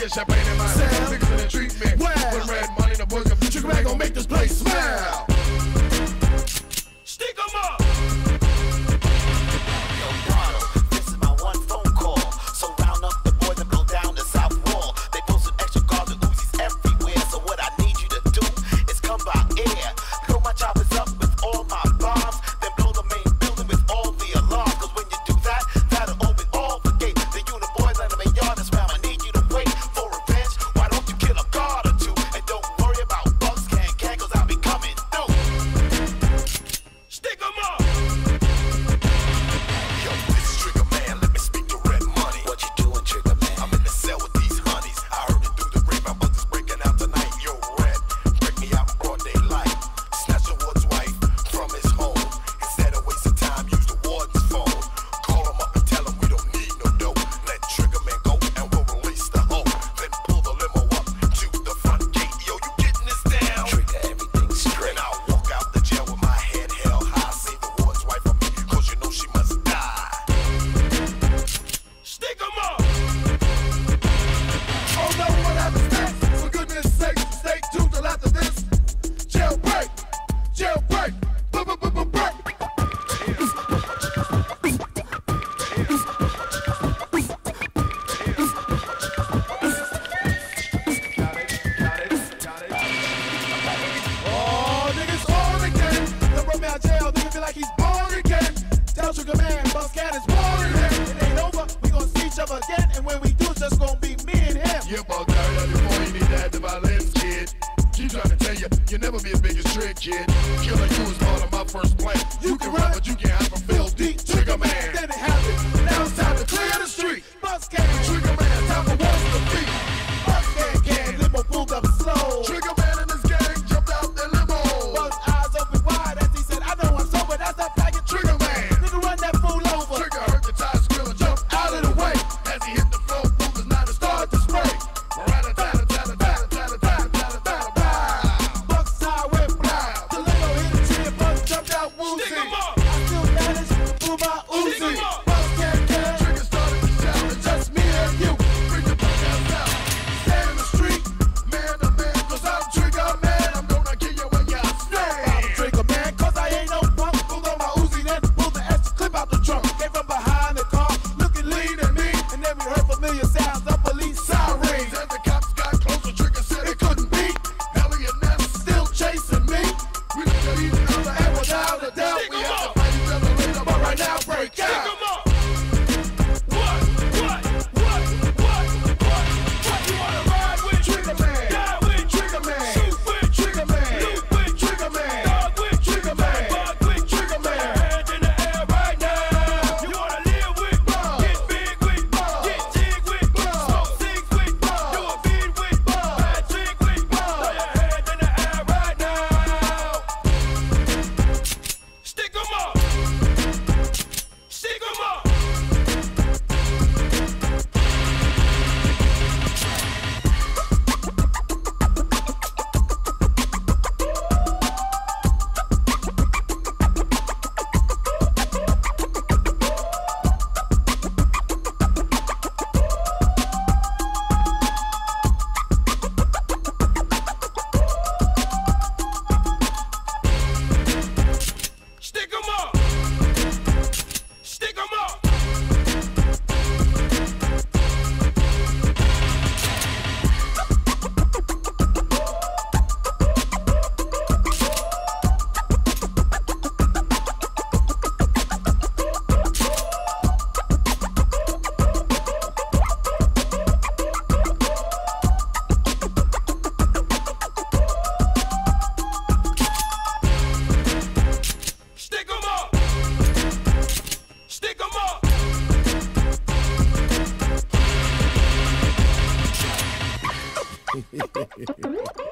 get champagne in my hand. Niggas in the treatment. With red money, the boys got Triggerman gon' make this place smile. Stick 'em up. Yo, Donald, this is my one phone call. So round up the boys and blow down the south wall. They posted extra cars and Uzis everywhere. So what I need you to do is come by air. Blow my choppers up with all my bombs. Then blow the main building with all the alarms. Cause when you do that, that'll open all the gates. The unit boys under my yard is round. I need you to wait for revenge. Why don't you kill a guard or two? And don't worry about bugs can cause I'll be coming through. Stick 'em up. Yo, this is Triggerman, let me speak to red money. What you doing, Triggerman? I'm in the cell with these honeys. I heard it through the rape, my buzzers breaking out tonight. Yo, red, break me out in broad daylight. Snatch the ward's wife from his home. Instead of wasting time, use the warden's phone. Call him up and tell him we don't need no dope. Let Triggerman go and we'll release the hoe. Then pull the limo up to the front gate. Yo, you getting this down? Trigger everything straight. I'll walk out the jail with my head held high. Save the ward's wife from me, cause you know she must die. Stick 'em up. Oh no, what happens next? For goodness sake, stay tuned till after this. Jailbreak, jailbreak, break. Oh, niggas on again. They brought me out jail, nigga feel like he's born again. Tell Triggerman, Bus Cat is born again. It ain't over, we gon' see each other again. And when we do, it's just gon' be me and him. You about tired before you need to have the violence, kid. Keep trying to tell you, you'll never be as big as Trick, kid. Killing you is part of my first plan. You can run, but you can't hide from Phil D. Triggerman. Then it happened. Now it's time to clear the street. Bus Cat, Triggerman, time for wars to beat. Bus Cat, limo pulled up slow. Triggerman and his gang jumped out their limo. Buzz eyes open wide as he said, I know I'm sober, that's that faggot Triggerman. Nigga run that fool over. Trigger heard the tires squeal and jumped out of the way. As he hit the floor, movers now to start to spray. Bucks highway blow. The limo hit a tree and Buzz jumped out woozy. Stick 'em up. I still managed to pull my Uzi. Stick 'em up. Buzz can't care. Trigger started to shout, it's just me and you. Bring your punk ass out. Stand in the street, man to man, cause I'm Triggerman. I'm gonna kill you when you I'm stand. Triggerman, cause I ain't no punk. Pulled on my Uzi, then pulled the extra clip out the trunk. Came from behind the car, looking lean at me. And then we heard familiar sounds of police sirens. As the cops got closer, Trigger said It couldn't be, Elliot Ness. still chasing me. We looked at each other And and without a doubt, Stick we 'em have up. to fight each other later. But right now, break Stick out. 'em up. What? What you wanna ride with? Triggerman, Die with? Triggerman, Shoot with? Triggerman, Loot with? Triggerman, Dog with? Triggerman, Bug with? Triggerman. Hands in the air right now. You wanna live with? Bug. Get big with? Bug. Get jig with? Bug. Smoke cigs with? Bug. Do a beat with? Bug. Bad trick with? Bug. Throw your hands in the air right now. Stick 'em up. Stick 'em up. Stick 'em up. Stick 'em up.